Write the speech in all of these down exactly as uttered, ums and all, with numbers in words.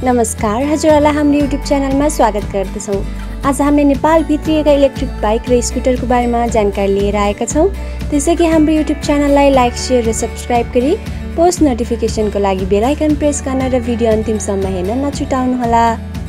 नमस्कार, हजुरहरूलाई हाम्रो युट्युब च्यानलमा स्वागत गर्दछौँ। आज हामीले नेपाल भित्रिएका इलेक्ट्रिक बाइक र स्कुटरको बारेमा जानकारी लिएर आएका छौँ। त्यसैगरी हाम्रो युट्युब च्यानललाई लाइक, शेयर र सब्स्क्राइब गरी पोस्ट नोटिफिकेसनको लागि बेल आइकन प्रेस गर्न र भिडियो अन्तिमसम्म हेर्न नछुटाउनुहोला।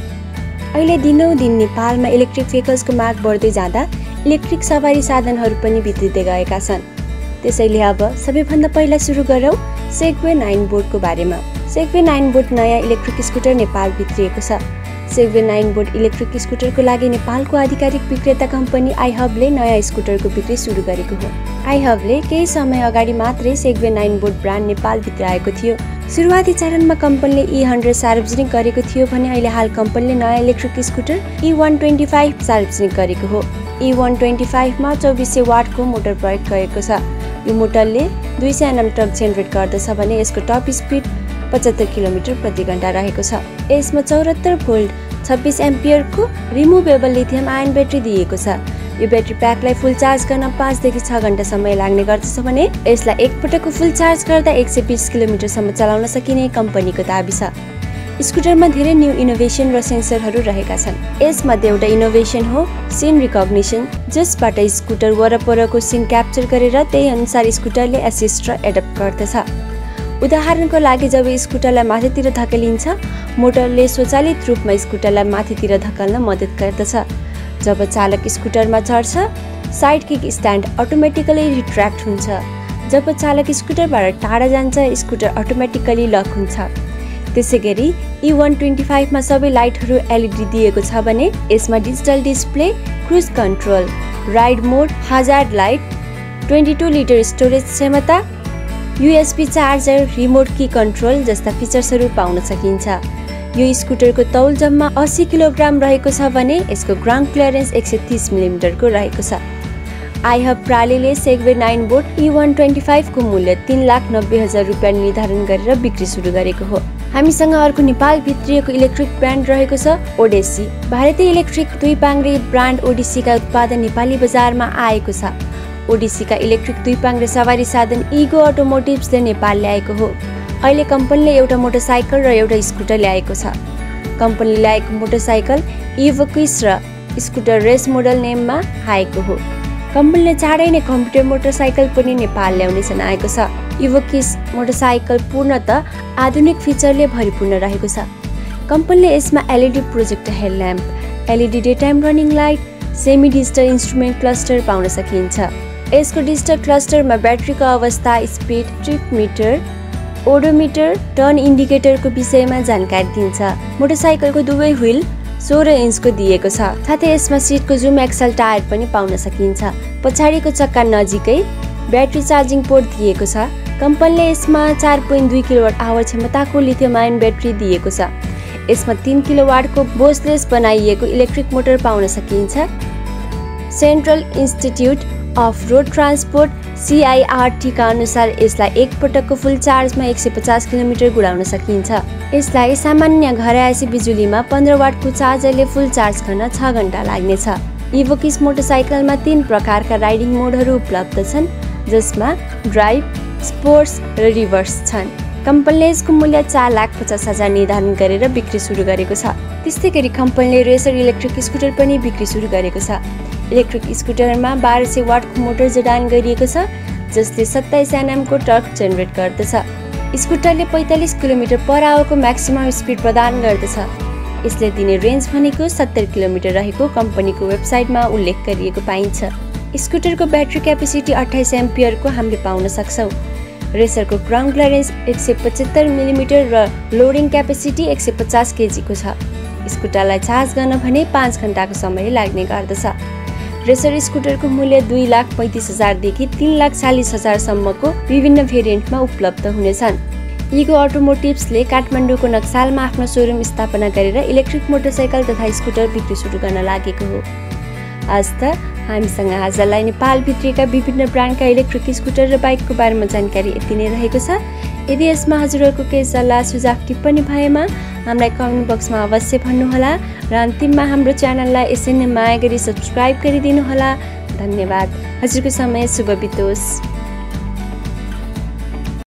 अहिले दिनौदिन नेपालमा इलेक्ट्रिक भेहिकल्सको माग बढ्दै जाँदा इलेक्ट्रिक सवारी साधनहरू पनि भित्रिँदै गएका छन्। त्यसैले अब सबैभन्दा पहिला सुरु गरौँ सेगवे नाइनवोटको बारेमा। सेगवे नाइनवोट नयाँ इलेक्ट्रिक स्कुटर नेपाल भित्रिएको छ। सेगवे नाइनवोट इलेक्ट्रिक स्कुटरको लागि नेपालको आधिकारिक विक्रेता कम्पनी आइहबले नयाँ स्कुटरको बिक्री सुरु गरेको हो। आइहबले केही समय अगाडि मात्रै सेगवे नाइनवोट ब्रान्ड नेपाल भित्र आएको थियो। सुरुवाती चरणमा कम्पनीले ई हन्ड्रेड सार्वजनिक गरेको थियो भने अहिले हाल कम्पनीले नयाँ electric scooter E one twenty five सार्वजनिक गरेको हो। ई वान ट्वेन्टी फाइभमा चौबिस सय वाटको मोटर प्रयोग गरेको छ। यो मोटरले दुई सय एनएम टर्क जेनेरेट गर्दछ भने यसको टप स्पिड पचहत्तर किलोमिटर प्रति घण्टा रहेको छ। यसमा चौहत्तर भोल्ट छब्बिस एम्पियरको रिमुभेबल लिथियम आयन ब्याट्री दिएको छ। यो ब्याट्री प्याकलाई फुल चार्ज गर्न पाँचदेखि छ घण्टा समय लाग्ने गर्दछ भने यसलाई एकपटकको फुल चार्ज गर्दा एक सय बिस किलोमिटरसम्म चलाउन सकिने कम्पनीको दाबी छ। स्कुटरमा धेरै न्यू इनोभेसन र सेन्सरहरू रहेका छन्। यसमध्ये एउटा इनोभेसन हो सिन रिकग्निसन, जसबाट स्कुटर वरपरको सिन क्याप्चर गरेर त्यही अनुसार स्कुटरले एसिस्ट र एडप्ट गर्दछ। उदाहरणको लागि जब स्कुटरलाई माथितिर धकेलिन्छ, मोटरले स्वचालित रूपमा स्कुटरलाई माथितिर धकेल्न मद्दत गर्दछ। जब चालक स्कुटरमा चढ्छ, side kick stand automatically retract हुन्छ। जब चालक स्कुटरबाट टाढा जान्छ, स्कुटर अटोमेटिकली लक हुन्छ। त्यसैगरी ई वान ट्वेन्टी फाइभमा सबै लाइटहरू एलइडी दिएको छ भने यसमा digital display, cruise control, ride mode, hazard light, twenty two litre storage क्षमता, USB charger, remote key control जस्ता फिचर्सहरू पाउन सकिन्छ। यो स्कुटरको तौल जम्मा अस्सी किलोग्राम रहेको छ भने यसको ग्राउन्ड क्लियरेन्स एक सय तीस मिलिमिटरको रहेको छ। आइहब प्रालीले Segway Ninebot E one twenty फाइभको मूल्य तीन लाख नब्बे हजार रुपियाँ निर्धारण गरेर बिक्री सुरु गरेको हो। हामीसँग अर्को नेपाल भित्रिएको इलेक्ट्रिक ब्रान्ड रहेको छ ओडेसी। भारतीय इलेक्ट्रिक दुई पाङ्ग्रे ब्रान्ड ओडिसीका उत्पादन नेपाली बजारमा आएको छ। ओडिसीका इलेक्ट्रिक दुई पाङ्ग्रे सवारी साधन इगो अटोमोटिभ्सले नेपाल ल्याएको हो। अहिले कम्पनीले एउटा मोटरसाइकल र एउटा स्कुटर ल्याएको छ। कम्पनीले ल्याएको मोटरसाइकल इभोक्विस र स्कुटर रेस मोडल नेममा आएको हो। कम्पनीले चाँडै नै कम्प्युटर मोटरसाइकल पनि नेपाल ल्याउने जनाएको छ। इभोक्विस मोटरसाइकल पूर्णतः आधुनिक फिचरले भरिपूर्ण रहेको छ। कम्पनीले यसमा LED projector headlamp, LED day time running light, semi digital instrument cluster पाउन सकिन्छ। यसको डिजिटल क्लस्टरमा ब्याट्रीको अवस्था, speed, trip meter, odometer, turn इन्डिकेटरको विषयमा जानकारी दिन्छ। मोटरसाइकलको दुवै व्हील सोह्र इन्चको दिएको छ। साथै यसमा सिटको जुम एक्सल टायर पनि पाउन सकिन्छ। पछाडिको चक्का नजिकै ब्याट्री चार्जिङ पोर्ट दिएको छ। कम्पनीले यसमा चार पोइन्ट दुई किलोवाट आवर क्षमताको लिथियम आयन ब्याट्री दिएको छ। यसमा तीन किलोवाटको बोसलेस बनाइएको इलेक्ट्रिक मोटर पाउन सकिन्छ। Central institute of road transport CIRT का अनुसार यसलाई एकपटकको फुल चार्जमा एक सय पचास किलोमिटर गुडाउन सकिन्छ। यसलाई सामान्य घरायसी बिजुलीमा पन्ध्र वाटको चार्जरले फुल चार्ज गर्न छ घण्टा लाग्नेछ। इभोकिस मोटरसाइकलमा तीन प्रकारका राइडिङ मोडहरू उपलब्ध छन्, जसमा ड्राइभ, स्पोर्ट्स र रिभर्स छन्। कम्पनीले यसको मूल्य चार लाख पचास हजार निर्धारण गरेर बिक्री सुरु गरेको छ। त्यस्तै गरी कम्पनीले रेसर इलेक्ट्रिक स्कुटर पनि बिक्री सुरु गरेको छ। इलेक्ट्रिक स्कुटरमा बाह्र सय वाटको मोटर जडान गरिएको छ, जसले सत्ताइस एनएमको टर्क जेनेरेट गर्दछ। स्कुटरले पैँतालिस किलोमिटर पर आवरको म्याक्सिमम स्पिड प्रदान गर्दछ। यसले दिने रेन्ज भनेको सत्तर किलोमिटर रहेको कम्पनीको वेबसाइटमा उल्लेख गरिएको पाइन्छ। स्कुटरको ब्याट्री क्यापेसिटी अठाइस एम्पियरको हामीले पाउन सक्छौँ। रेसरको ग्राउन्ड क्लियरेन्स एक सय पचहत्तर मिलिमिटर र लोडिङ क्यापेसिटी एक सय पचास केजीको छ। स्कुटरलाई चार्ज गर्न भने पाँच घण्टाको समय लाग्ने गर्दछ। रेसर स्कुटरको मूल्य दुई लाख पैँतिस हजारदेखि तीन लाख चालिस हजारसम्मको विभिन्न भेरिएन्टमा उपलब्ध हुनेछन्। इगो अटोमोटिभ्सले काठमाडौँको नक्सालमा आफ्नो शोरूम स्थापना गरेर इलेक्ट्रिक मोटरसाइकल तथा स्कुटर बिक्री सुरु गर्न लागेको हो। आज त हामीसँग आजलाई नेपाल भित्रिएका विभिन्न ब्रान्डका इलेक्ट्रिक स्कुटर र बाइकको बारेमा जानकारी यति नै रहेको छ। यदि यसमा हजुरहरूको केही सल्लाह सुझाव टिप्पणी भएमा हामीलाई कमेन्ट बक्समा अवश्य भन्नुहोला र अन्तिममा हाम्रो च्यानललाई यसै नै माया गरी सब्स्क्राइब गरिदिनुहोला। धन्यवाद। हजुरको समय शुभ बितोस्।